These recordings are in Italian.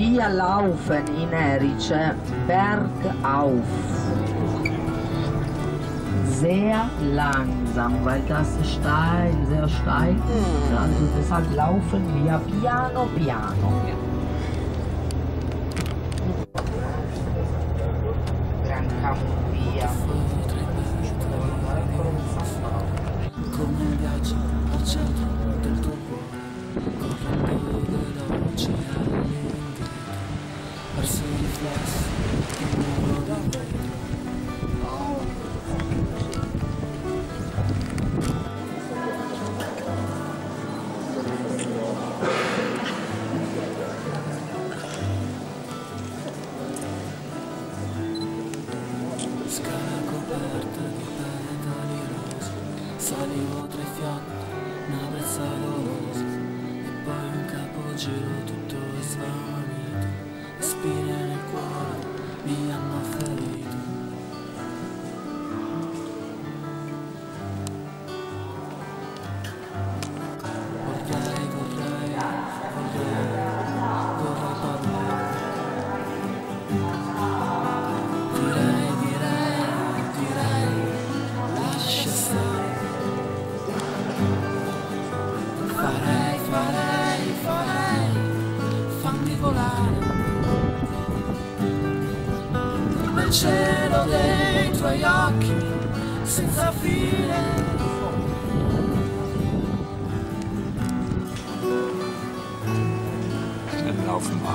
Wir laufen in Erice bergauf. Sehr langsam, weil das steil, sehr steil ist. Also deshalb laufen wir piano piano. Dann kommen wir. Come un viaggio al centro del tuo cuore, correndo veloce all'indietro, verso i riflessi di un muro da vetro. Scala coperta di petali rosa, salivo tra i fianchi, una brezza dolorosa, e poi un capogiro tutto svanito, le spine nel cuore mi hanno ferito. Vorrei parlare. Direi, lascia stare. Farei, fammi volare nel cielo dei tuoi occhi senza fine. Dann laufen wir.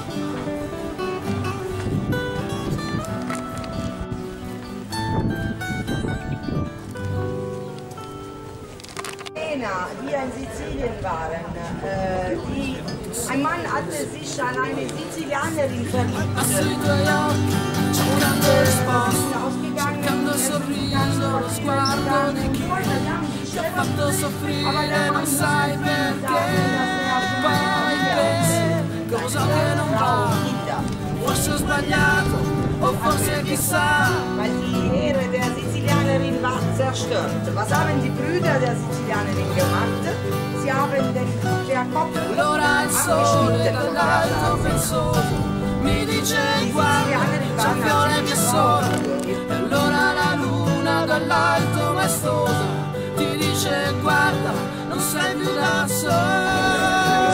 Die in Sizilien waren. Ein Mann hatte sich an eine Sizilianerin verliebt. Sui tuoi occhi cercando risposte, Ausgegangen, cercando sorriso, lo sguardo di chi ti ha fatto soffrire, non sai perché. Poi pensi, cosa che non va, forse ho sbagliato, o forse chissà. weil die Ehre der Sizilianerin war zerstört. Was haben die Brüder der Sizilianerin gemacht? Sie haben der Kopf Allora il sole dall'alto pensoso mi dice guarda, c'è un fiore che sola. E allora la luna dall'alto maestosa ti dice guarda, non sei più da sola.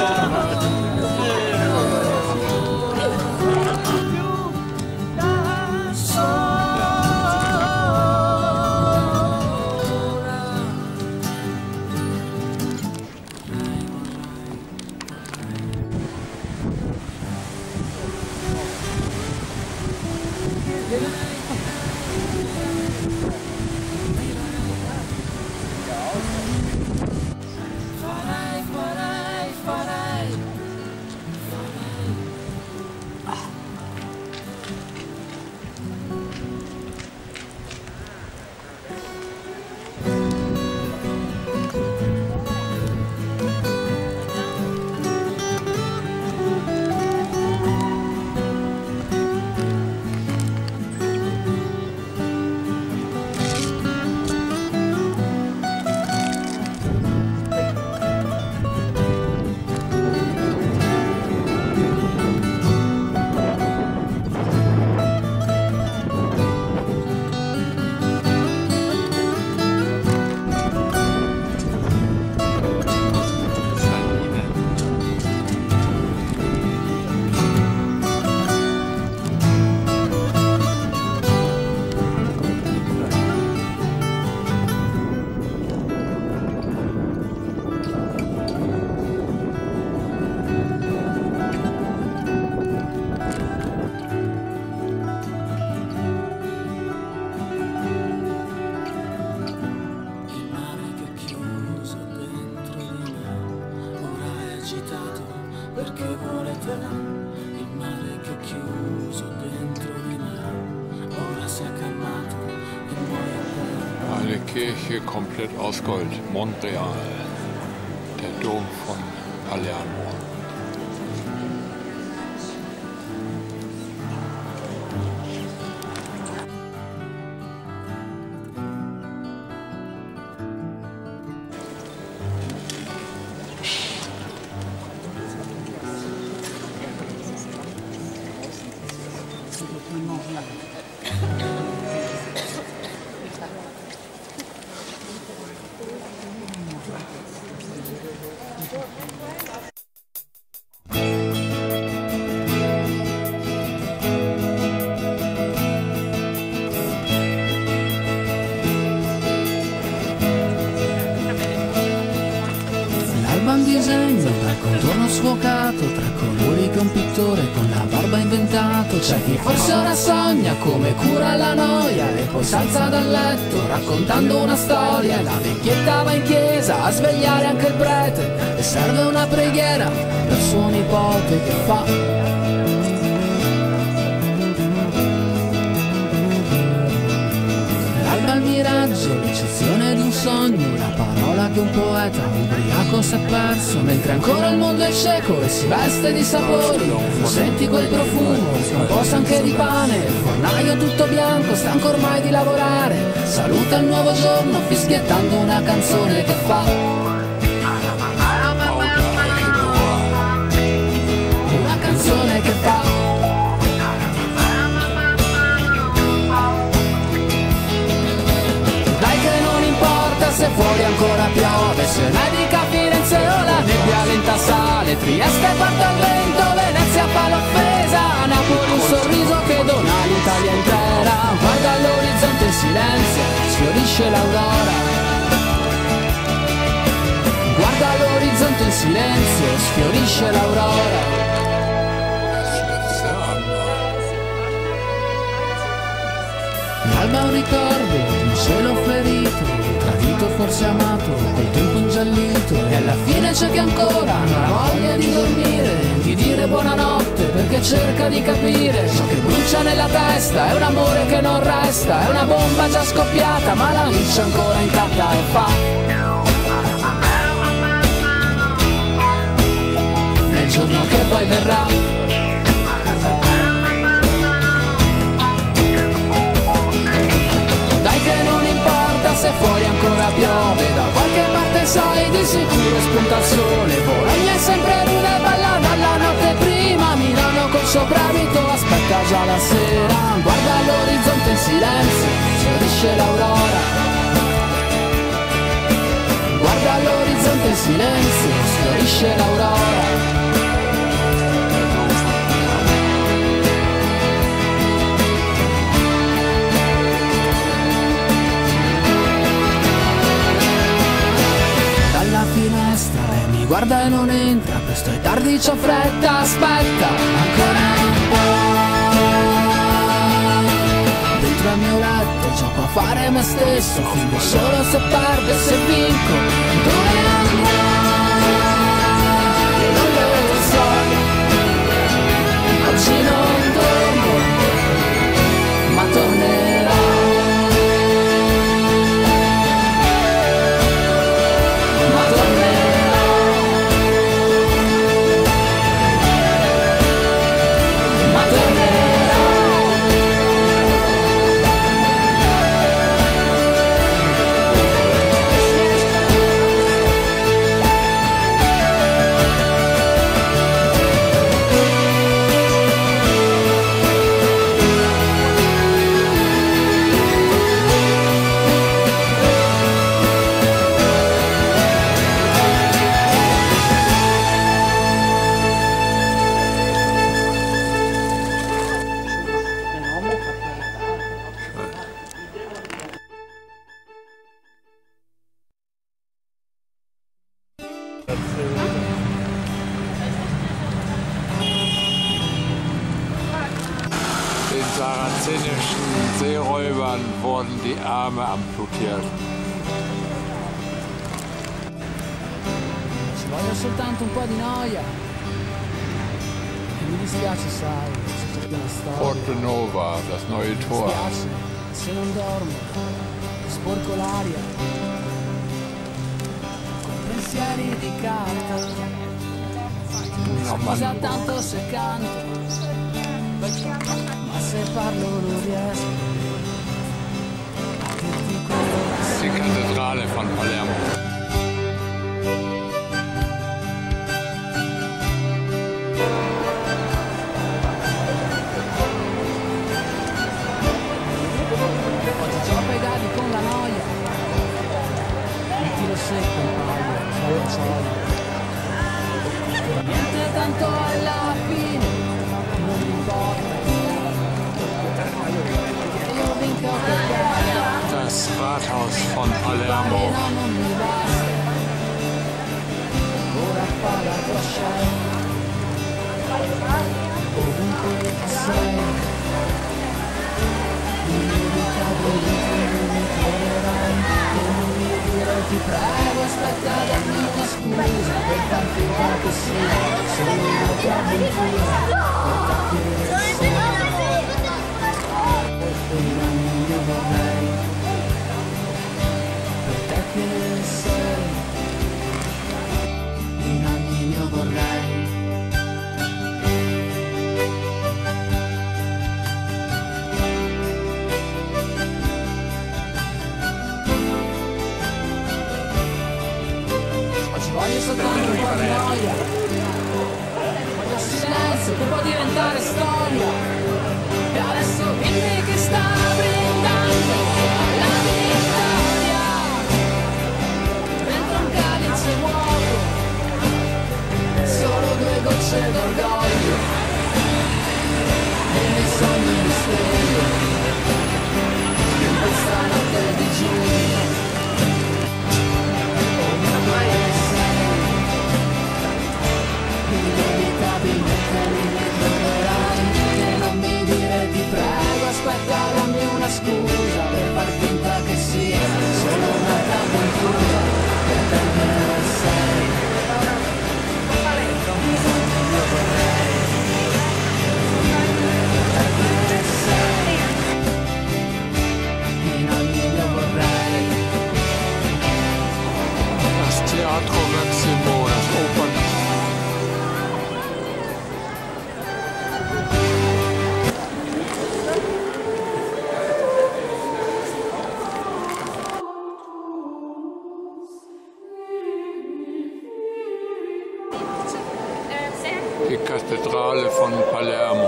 Farei. Perché vuole te, il mare che ho chiuso dentro di me, ora si è calmato e muoio per. Eine Kirche komplett aus Gold, Montreal, der Dom von Palermo. Un disegno dal contorno sfocato, tra colori che un pittore con la barba ha inventato. C'è chi forse ora sogna come cura la noia e poi s'alza dal letto raccontando una storia. E la vecchietta va in chiesa a svegliare anche il prete e serve una preghiera per suo nipote che fa. Al miraggio, l'eccezione di un sogno, la parola che un poeta ubriaco s'è perso. Mentre ancora il mondo è cieco e si veste di sapori, senti quel profumo, un po' anche di pane. Il fornaio tutto bianco, stanco ormai di lavorare, saluta il nuovo giorno fischiettando una canzone che fa. Una canzone che fa. Se fuori ancora piove, se medica Firenze o la nebbia lenta sale, Trieste guarda il vento, Venezia fa l'offesa, Napoli un sorriso che dona l'Italia intera. Guarda all'orizzonte in silenzio, sfiorisce l'aurora. Guarda all'orizzonte in silenzio, sfiorisce l'aurora. L'alba è un ricordo di un cielo ferito, tradito forse amato, col tempo ingiallito. E alla fine c'è chi ancora non ha voglia di dormire, di dire buonanotte perché cerca di capire. Ciò che brucia nella testa è un amore che non resta, è una bomba già scoppiata ma la luce ancora intatta e fa. Nel giorno che poi verrà. Che non importa se fuori ancora piove, da qualche parte sai di sicuro spunta il sole. Bologna è sempre l'una balla dalla notte prima, Milano col soprabito aspetta già la sera. Guarda all'orizzonte in silenzio, fiorisce l'aurora. Guarda all'orizzonte in silenzio, fiorisce l'aurora. Finestra, lei mi guarda e non entra, presto è tardi, c'ho fretta, aspetta ancora un po'. Dentro al mio letto gioco a fare me stesso, fingo solo se perdo e se vinco. Dove andrò? Io non lo so. Oggi non dormo, ma tornerò. Den sarazenischen Seeräubern wurden die Arme amputiert. Ci voglio soltanto un po' di noia. E mi dispiace, sai, c'è tutta una storia. Porto Nova, das neue Tor. Mi dispiace, se non dormo, sporco l'aria. Con pensieri di carta. Scusa tanto se canto, ma se parlo non riesco a dirti quello. Die Kathedrale von Palermo. Rathaus von Palermo. Ti prego, aspetta, dammi una scusa per far finta che sia solo una tua avventura. In ogni io vorrei, per te che sei, in ogni io vorrei. Voglio soltanto un po' di noia, voglio silenzio che può diventare storia. E adesso dimmi che sta brindando alla vittoria, dentro un calice vuoto, solo 2 gocce d'orgoglio, e nei sogni mi sveglio, in questa notte di giugno. Inevitabilmente mi ritroverai e non mi dire ti prego, aspetta, dammi una scusa per far finta che sia solo un'altra avventura per te che sei. Io vorrei per te che sei, in ogni io vorrei. Das Teatro Maximo, das Opern. Die Kathedrale von Palermo.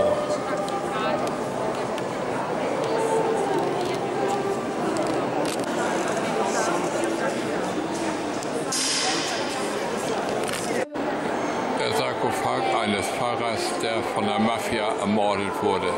Der Sarkophag eines Pfarrers, der von der Mafia ermordet wurde.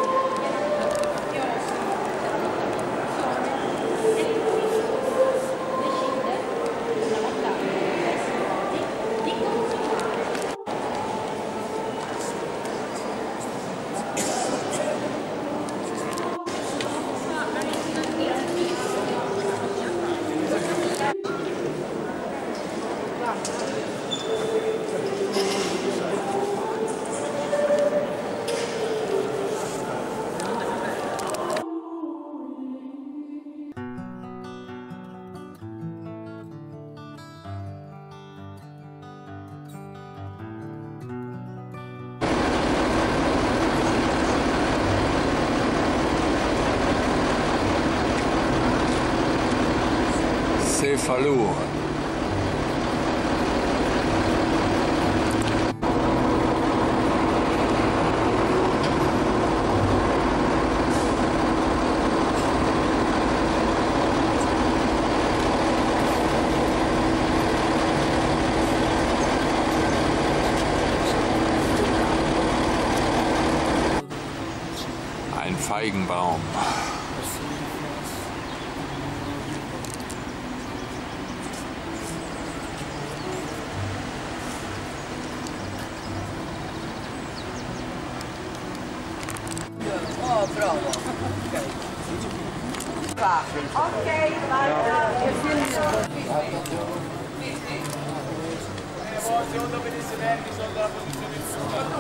Cefalù. Ein Feigenbaum. Oh, bravo. Va. Ok, vai. Secondo venisse verdi sotto la posizione di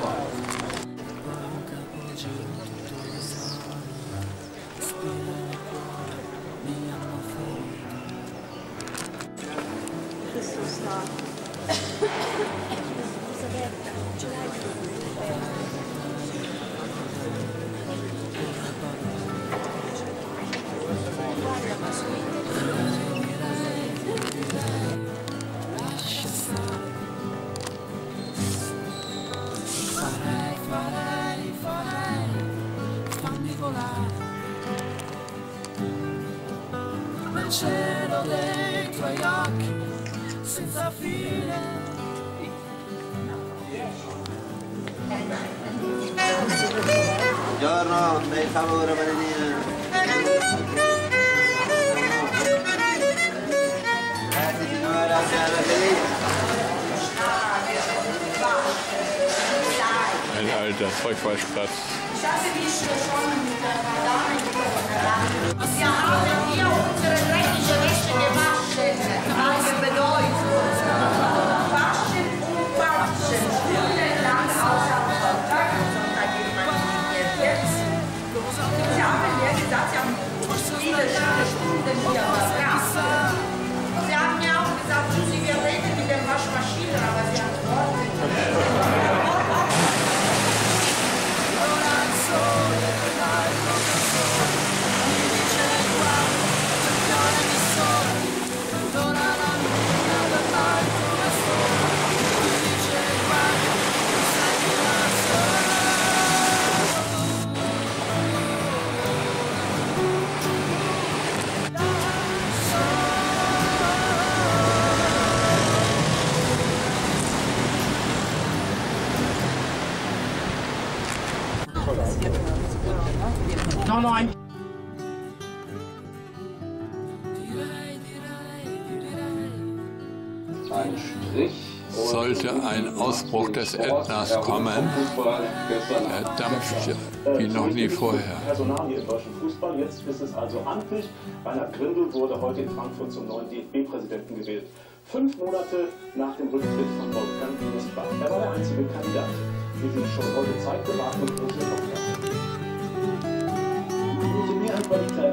Questo sta. Elisabetta, ce l'hai? Guarda, ma su Farei, fammi volare nel cielo dei tuoi occhi senza fine. Buongiorno, per favore, Valentina. Ein alter Zeugweißplatz. Wir haben hier unsere dreckige Wäsche gewaschen. Welche Bedeutung? Waschen und waschen. Stundenlang außer Sonntag. Sonntag geht man nicht jetzt. Sie haben ja gesagt, Sie haben viele Stunden hier verbracht. Sie haben ja auch gesagt, Sie reden mit der Waschmaschine, aber Sie antworten nicht. Nein. Ein Strich. Sollte ein Ausbruch des Ätnas kommen, er dampft wie noch nie vorher. Personalie im deutschen Fußball. Jetzt ist es also amtlich. Reinhard Grindel wurde heute in Frankfurt zum neuen DFB-Präsidenten gewählt. 5 Monate nach dem Rücktritt von Wolfgang Niersbach. Er war der einzige Kandidat, wie sich schon heute zeigte, war mit großer Kopfkraft. Umso mehr an Qualität.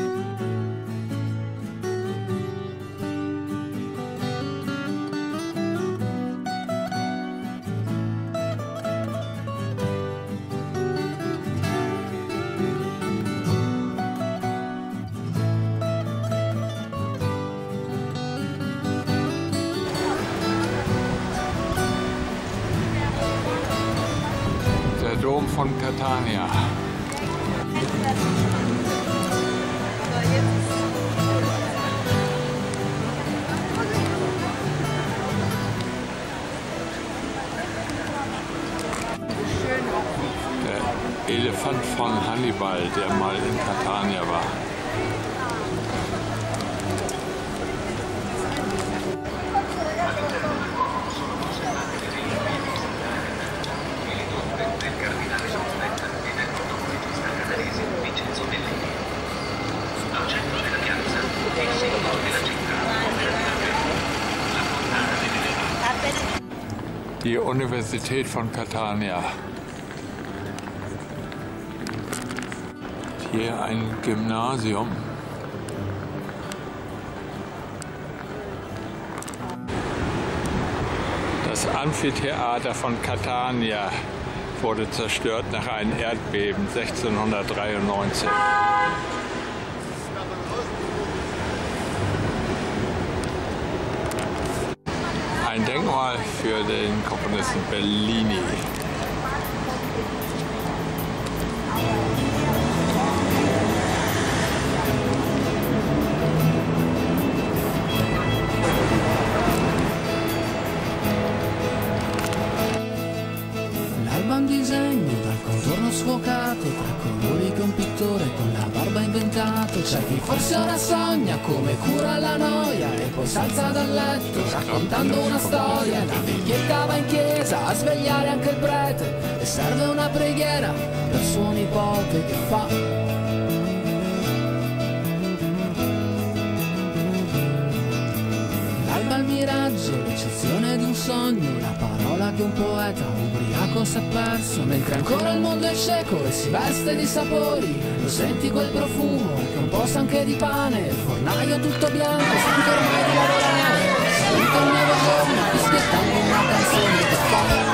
Der Dom von Catania. Der Elefant von Hannibal, der mal in Catania war. Die Universität von Catania. Hier ein Gymnasium. Das Amphitheater von Catania wurde zerstört nach einem Erdbeben 1693. Ein Denkmal für den Komponisten Bellini. L'alba un disegno dal contorno sfocato, tra colori che un pittore con la barba inventato. C'è chi forse ora sogna come cura la noia e poi s'alza dal letto raccontando una storia. La vecchietta va in chiesa a svegliare anche il prete e serve una preghiera per suo nipote che fa. L'alba al miraggio, l'eccezione di un sogno, la parola che un poeta ubriaco s'è perso. Mentre ancora il mondo è cieco e si veste di sapori, lo senti quel profumo che un po' sa anche di pane. Il fornaio tutto bianco, stanco ormai di lavorare, salita un nuovo giorno, aspettando una canzone che fa.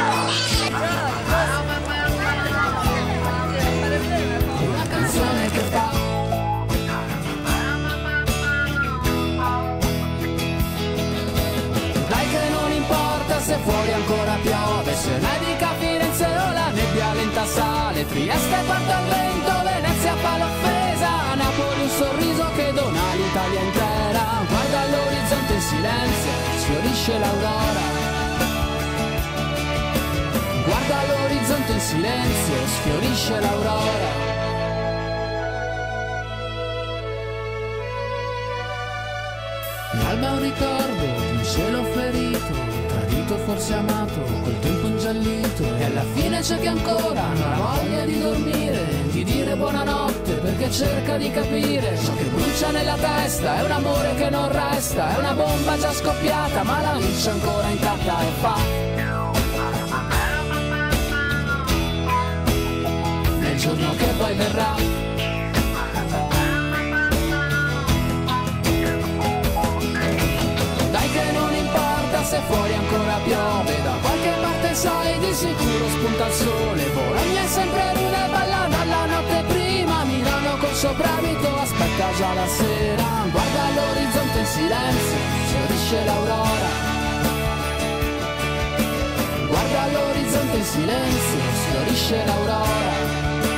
Una canzone che fa. Se fuori ancora piove, se nevica Firenze o la nebbia lenta sale, Trieste porta il vento, Venezia fa l'offesa, Napoli un sorriso che dona l'Italia intera. Guarda all'orizzonte in silenzio, sfiorisce l'aurora. Guarda all'orizzonte in silenzio, sfiorisce l'aurora. L'alba è un ricordo di un cielo ferito, tradito forse amato, col tempo ingiallito. E alla fine c'è chi ancora non ha voglia di dormire, di dire buonanotte perché cerca di capire. Ciò che brucia nella testa è un amore che non resta, è una bomba già scoppiata ma la luce è ancora intatta e fa. Nel giorno che poi verrà. Se fuori ancora piove, da qualche parte sai di sicuro spunta il sole. Bologna è sempre rude e balla dalla notte prima, Milano col soprabito aspetta già la sera. Guarda l'orizzonte in silenzio, fiorisce l'aurora. Guarda l'orizzonte in silenzio, fiorisce l'aurora.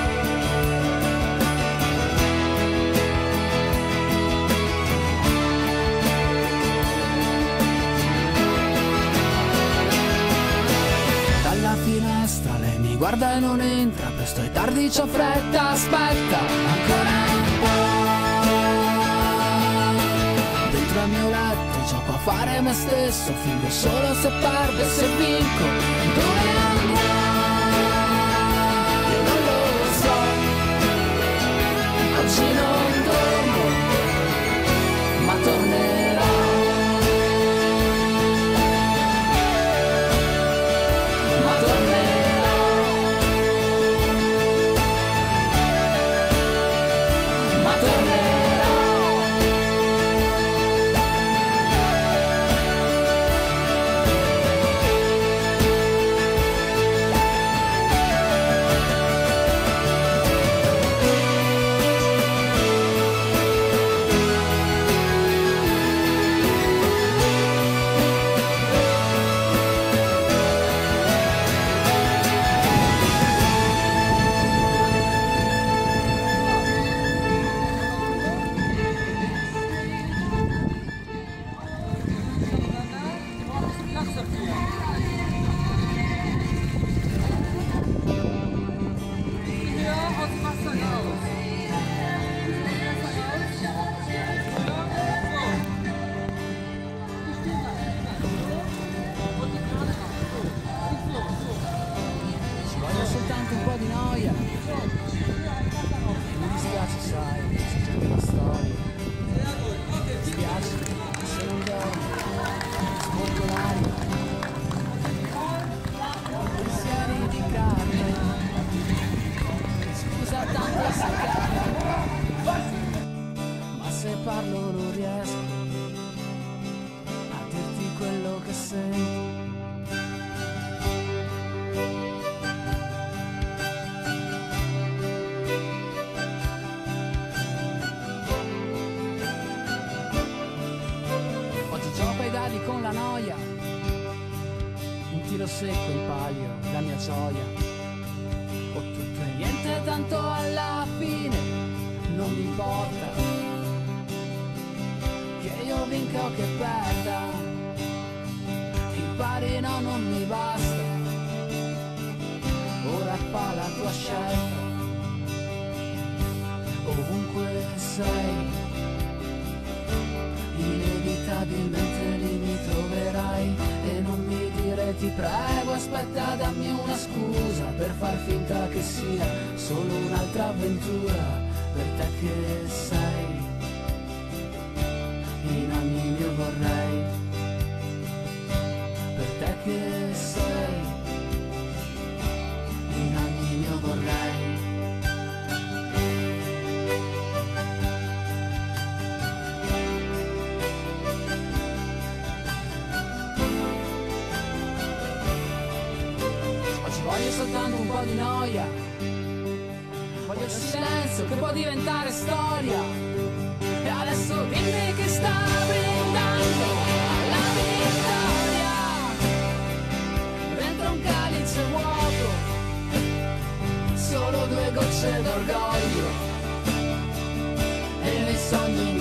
Finestra, lei mi guarda e non entra, presto è tardi, c'ho fretta, aspetta ancora un po'. Dentro al mio letto gioco a fare me stesso, fingo solo se perdo e se vinco. Dove andrò? Io non lo so. Oggi non dormo, ma tornerò. Con la noia, un tiro secco in palio, la mia gioia, ho tutto e niente tanto alla fine, non mi importa che io vinca o che perda, il pari no non mi basta, ora fa la tua scelta, ovunque sei. Inevitabilmente lì mi troverai e non mi dire ti prego aspetta dammi una scusa per far finta che sia solo un'altra avventura per te che sei in ogni mio vorrei per te che sei in ogni mio vorrei. Voglio soltanto un po' di noia, voglio il silenzio che può diventare storia. E adesso dimmi che sta brindando alla vittoria dentro un calice vuoto, solo 2 gocce d'orgoglio e nei sogni